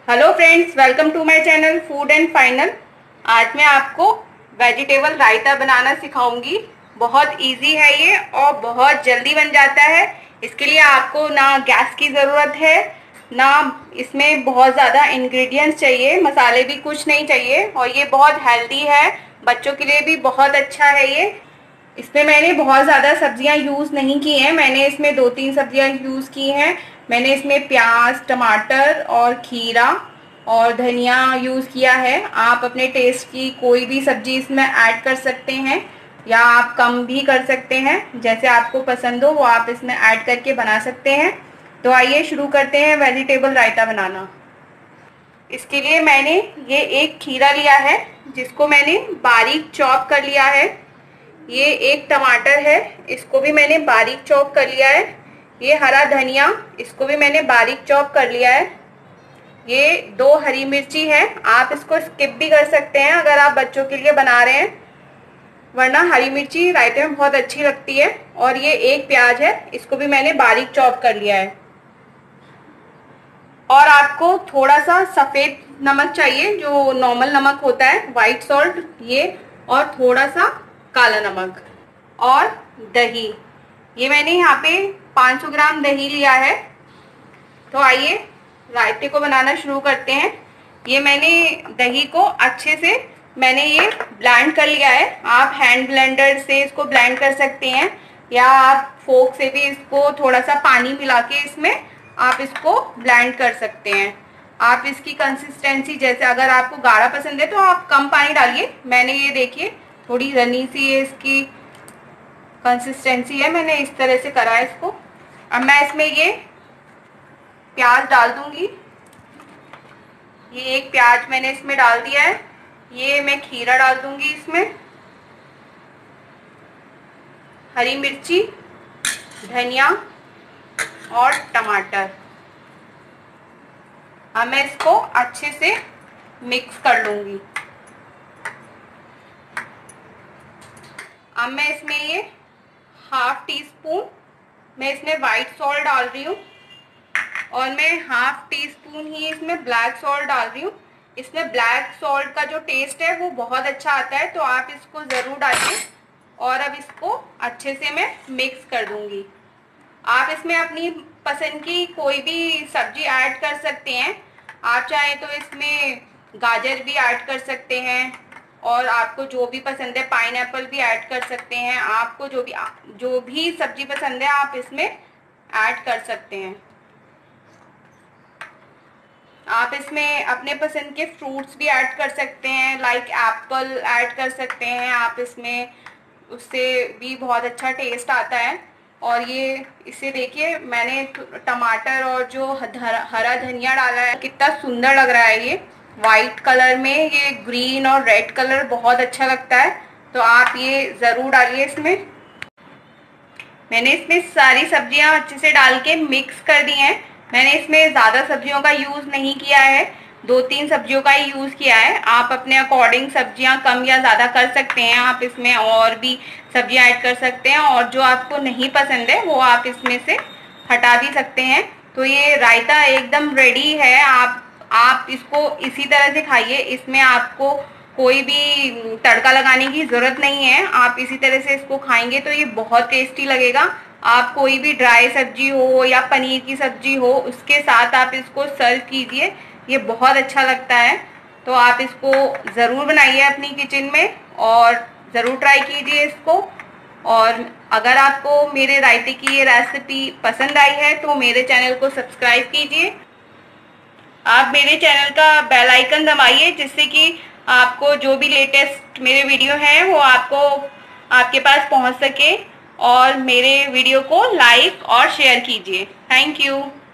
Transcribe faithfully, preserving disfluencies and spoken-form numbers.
Hello friends, welcome to my channel food and final. आज मैं आपको वेजिटेबल रायता बनाना सिखाऊंगी। बहुत इजी है ये और बहुत जल्दी बन जाता है। इसके लिए आपको ना गैस की ज़रूरत है, ना इसमें बहुत ज़्यादा इंग्रेडिएंट्स चाहिए, मसाले भी कुछ नहीं चाहिए। और ये बहुत हेल्दी है, बच्चों के लिए भी बहुत अच्छा है ये। इसमें मैंने बहुत ज़्यादा सब्जियां यूज़ नहीं की हैं, मैंने इसमें दो तीन सब्जियां यूज़ की हैं। मैंने इसमें प्याज, टमाटर और खीरा और धनिया यूज़ किया है। आप अपने टेस्ट की कोई भी सब्जी इसमें ऐड कर सकते हैं या आप कम भी कर सकते हैं, जैसे आपको पसंद हो वो आप इसमें ऐड करके बना सकते हैं। तो आइए शुरू करते हैं वेजिटेबल रायता बनाना। इसके लिए मैंने ये एक खीरा लिया है जिसको मैंने बारीक चॉप कर लिया है। ये एक टमाटर है, इसको भी मैंने बारीक चॉप कर लिया है। ये हरा धनिया, इसको भी मैंने बारीक चॉप कर लिया है। ये दो हरी मिर्ची है, आप इसको स्किप भी कर सकते हैं अगर आप बच्चों के लिए बना रहे हैं, वरना हरी मिर्ची रायते में बहुत अच्छी लगती है। और ये एक प्याज है, इसको भी मैंने बारीक चॉप कर लिया है। और आपको थोड़ा सा सफ़ेद नमक चाहिए, जो नॉर्मल नमक होता है, वाइट सॉल्ट ये, और थोड़ा सा काला नमक और दही। ये मैंने यहाँ पे पाँच सौ ग्राम दही लिया है। तो आइए रायते को बनाना शुरू करते हैं। ये मैंने दही को अच्छे से मैंने ये ब्लेंड कर लिया है। आप हैंड ब्लेंडर से इसको ब्लेंड कर सकते हैं या आप फोक से भी इसको थोड़ा सा पानी मिला के इसमें आप इसको ब्लेंड कर सकते हैं। आप इसकी कंसिस्टेंसी, जैसे अगर आपको गाढ़ा पसंद है तो आप कम पानी डालिए। मैंने ये देखिए थोड़ी रनी सी है इसकी कंसिस्टेंसी है, मैंने इस तरह से करा है इसको। अब मैं इसमें ये प्याज डाल दूंगी। ये एक प्याज मैंने इसमें डाल दिया है। ये मैं खीरा डाल दूंगी इसमें, हरी मिर्ची, धनिया और टमाटर। अब मैं इसको अच्छे से मिक्स कर लूंगी। अब मैं इसमें ये हाफ टी स्पून मैं इसमें वाइट सॉल्ट डाल रही हूँ और मैं हाफ टी स्पून ही इसमें ब्लैक सॉल्ट डाल रही हूँ। इसमें ब्लैक सॉल्ट का जो टेस्ट है वो बहुत अच्छा आता है, तो आप इसको ज़रूर डालिए। और अब इसको अच्छे से मैं मिक्स कर दूंगी। आप इसमें अपनी पसंद की कोई भी सब्जी ऐड कर सकते हैं। आप चाहें तो इसमें गाजर भी ऐड कर सकते हैं और आपको जो भी पसंद है पाइनएप्पल भी ऐड कर सकते हैं। आपको जो भी जो भी सब्जी पसंद है आप इसमें ऐड कर सकते हैं। आप इसमें अपने पसंद के फ्रूट्स भी ऐड कर सकते हैं, लाइक एप्पल ऐड कर सकते हैं आप इसमें, उससे भी बहुत अच्छा टेस्ट आता है। और ये इसे देखिए मैंने टमाटर और जो हरा धनिया डाला है, कितना सुंदर लग रहा है। ये वाइट कलर में ये ग्रीन और रेड कलर बहुत अच्छा लगता है, तो आप ये ज़रूर डालिए इसमें। मैंने इसमें सारी सब्जियां अच्छे से डाल के मिक्स कर दी हैं। मैंने इसमें ज़्यादा सब्जियों का यूज़ नहीं किया है, दो तीन सब्जियों का ही यूज़ किया है। आप अपने अकॉर्डिंग सब्जियां कम या ज़्यादा कर सकते हैं। आप इसमें और भी सब्जियां ऐड कर सकते हैं और जो आपको नहीं पसंद है वो आप इसमें से हटा भी सकते हैं। तो ये रायता एकदम रेडी है। आप आप इसको इसी तरह से खाइए, इसमें आपको कोई भी तड़का लगाने की ज़रूरत नहीं है। आप इसी तरह से इसको खाएंगे तो ये बहुत टेस्टी लगेगा। आप कोई भी ड्राई सब्जी हो या पनीर की सब्जी हो उसके साथ आप इसको सर्व कीजिए, ये बहुत अच्छा लगता है। तो आप इसको ज़रूर बनाइए अपनी किचन में और ज़रूर ट्राई कीजिए इसको। और अगर आपको मेरे रायते की ये रेसिपी पसंद आई है तो मेरे चैनल को सब्सक्राइब कीजिए। आप मेरे चैनल का बेल आइकन दबाइए जिससे कि आपको जो भी लेटेस्ट मेरे वीडियो हैं वो आपको आपके पास पहुंच सके। और मेरे वीडियो को लाइक और शेयर कीजिए। Thank you.